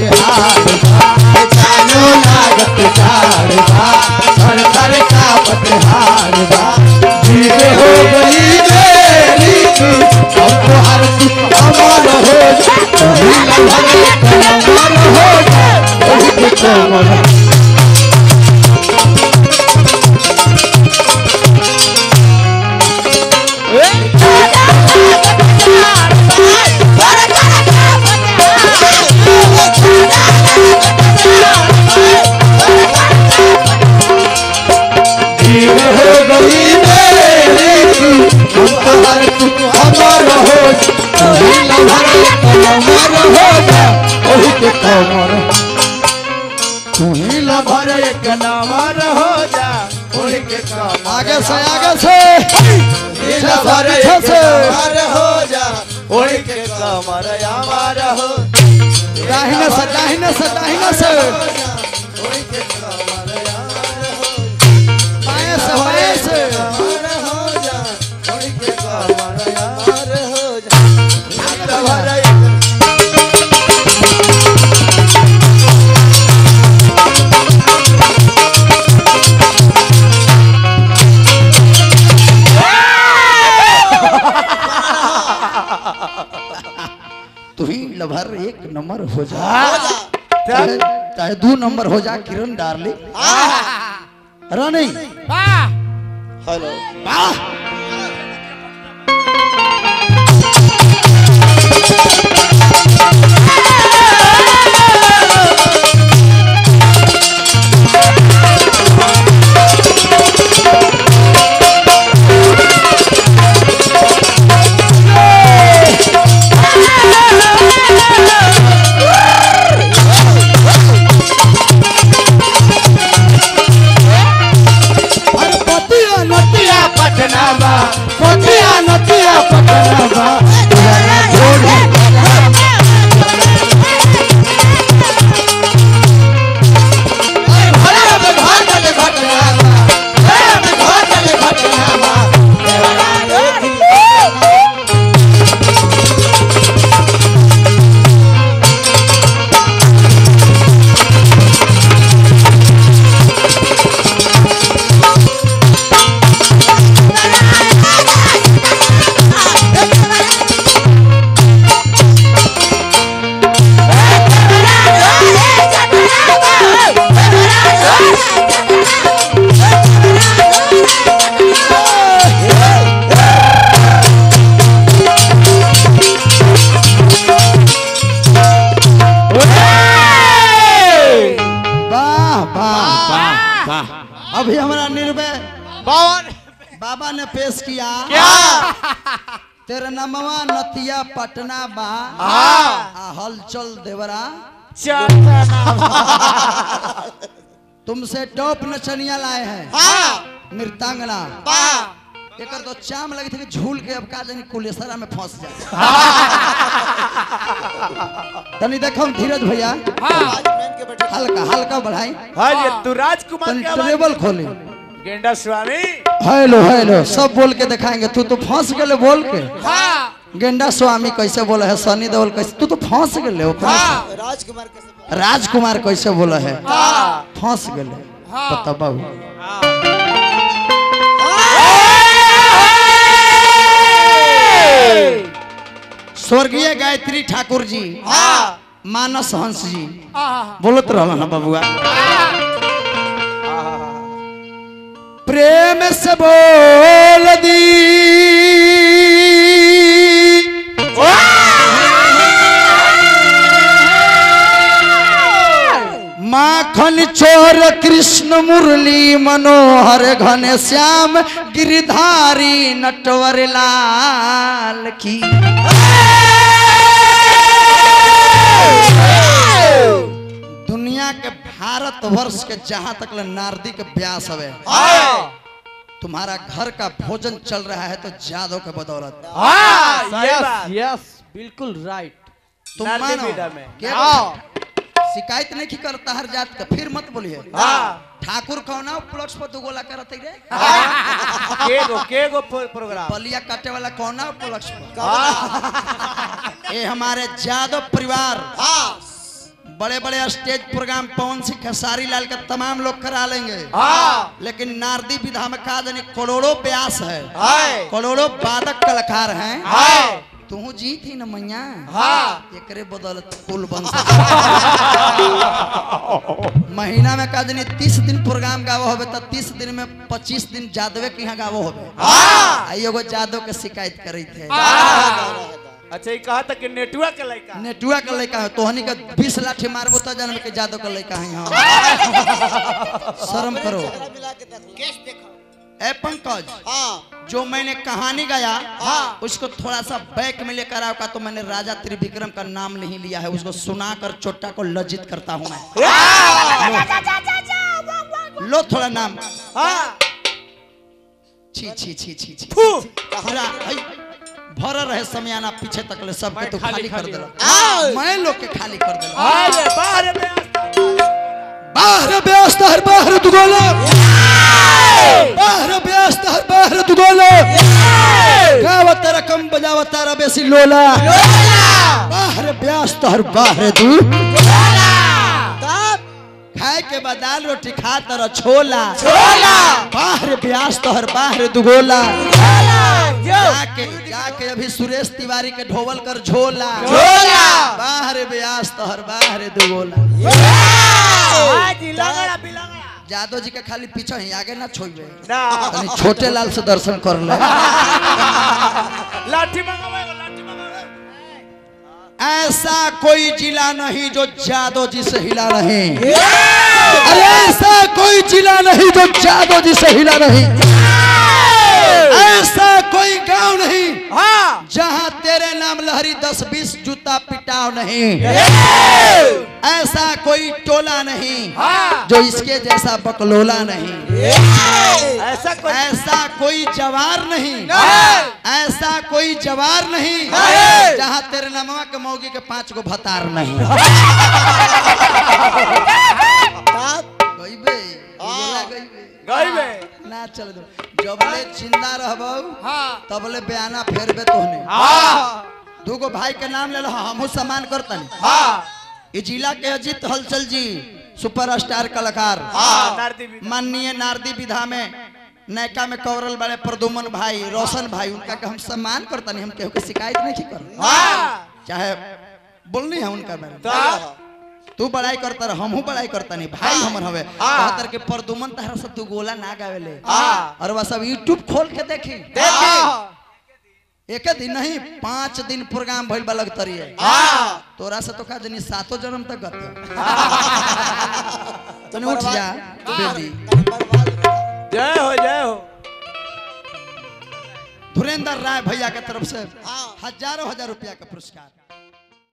हार बा जानो लागत जाड़ बा थर थर कांपत हार बा जीवे हो गई मेरी अब तो हर तू अमर हो अमर हो जा कमर आगे से हो जा उड़ के कमर यार हो दाहिने से उड़ के कमर यार हो बाएं से हो जा उड़ के कमर यार हो जा तू ही लभर एक नंबर हो जा चाहे 2 नंबर हो जा किरण डार्लिंग रानी हेलो अभी हमारा निर्भय बाबा ने पेश किया क्या तेरा नमवा नतिया पटना बा हलचल देवरा तुमसे टॉप नचनिया लाए हैं नृत्यांगना एक तो चाम लगी थी कि झूल के अब का जानी कुलेसरा में फंस जाए तनी देखो धीरज भैया हल्का हल्का बढ़ाई तू राजकुमार टेबल खोले गेंडा स्वामी हेलो हेलो सब बोल के दिखाएंगे तू तो फंस गए बोल के गेंडा स्वामी कैसे बोला है सनी देओल कैसे तू तो फंस गए राजकुमार कैसे बोला है फंस गए पता बाबू स्वर्गीय गायत्री ठाकुर जी मानस हंस जी बोलत रहा ना बबुआ प्रेम से बोल दी माखन चोर कृष्ण मुरली मनोहर घन श्याम गिरधारी नटवर लाल की दुनिया के भारत वर्ष के जहां तक नारदी के ब्यास हवे तुम्हारा घर का भोजन चल रहा है तो जादव के बदौलत यस बिल्कुल राइट तुम मानो क्या शिकायत नहीं की करता हर जात का फिर मत बोलिए ठाकुर कौना उपलक्ष्य पर दुगोला करते रे केगो प्रोग्राम बलिया काटे वाला कौना उपलक्ष्य पर ये हमारे जादव परिवार बड़े बड़े स्टेज प्रोग्राम पवन सिंह खेसारी लाल के तमाम लोग करा लेंगे, लेकिन नारदी विधा में कहा जाने करोड़ों व्यास है, करोड़ों वादक कलाकार हैं। तू जी थी न मैया, एकरे बदौलत कुल बन महीना में कहा जाने 30 दिन प्रोग्राम गावो होबे तो 30 दिन में 25 दिन जादवे के यहाँ गावो होबे। एगो जादव के शिकायत करी थे। अच्छा ये कहा था कि नेटुआ के लड़का, नेटुआ का लड़का है, तोहनी का 20 लाठी मारबो तो जन्म के जादव का लड़का है यहाँ। शर्म करो। ए पंकज, जो मैंने कहानी गाया उसको थोड़ा सा बैक में लेकर आओ का, तो मैंने राजा त्रिविक्रम का नाम नहीं लिया है, उसको सुनाकर चोटा को लज्जित करता हूँ मैं। लो थोड़ा नाम। छी छी छी छी छी भर रहे समयाना पीछे तक ले सबके तो खाली कर देला, मैं लोग के खाली कर देला। बाहर व्यस्त हर बाहर दुगोला, बाहर व्यस्त हर बाहर दुगोला, गावत रकम बजावत रा बेसी लोला, बाहर व्यस्त हर बाहर दुगोला, खाए के बदाल रोटी खा तर छोला, बाहर व्यस्त हर बाहर दुगोला, जाके अभी सुरेश तिवारी के ढोवल कर झोला, बाहर व्यस्त हर बाहर दुगोला। जादव जी के खाली पीछे ही, आगे ना छोड़े, छोटे लाल से दर्शन कर ले। लाठी मंगावेगा, लाठी मंगावेगा। ऐसा कोई जिला नहीं जो जादव जी से हिला नहीं, अरे ऐसा कोई जिला नहीं जो जादव जी से हिला नहीं, ऐसा कोई गांव नहीं जहां तेरे नाम लहरी 10-20 जूता पिटाव नहीं, ऐसा कोई टोला नहीं जो इसके जैसा बकलोला नहीं, ऐसा कोई जवार नहीं, ऐसा कोई जवार नहीं जहां तेरे नामवा के मौगी के 5 गो भतार नहीं। ना चल दो, जबले जिंदा रहबो तबले बयाना फेरबे तोहने। दूगो भाई के नाम ले लो, हमहू सम्मान करतनी। जिला के अजीत हलचल जी सुपरस्टार कलाकार, माननीय नारदी विधा में नैका में कौरल बड़े प्रदुमन भाई, रोशन भाई, उनका के हम सम्मान करतनी। हम केहू के शिकायत नहीं कर, चाहे बोलनी है उनका बारे, तू बड़ाई करता रह, हमहू बड़ाई करता नहीं, भाई हमर हवे। कहतर के प्रदुमन तहरा से तू गोला ना गावेले, और वह सब यूट्यूब खोल के देखी, एक दिन नहीं 5 दिन प्रोग्राम भइल बा लगतरी है। तोरा से तो का जनी 7 जन्म तक गत। तने उठ जा बेटी। जय हो, जय हो। धुरेंद्र राय भैया के तरफ से हजारों हजार रुपया का पुरस्कार।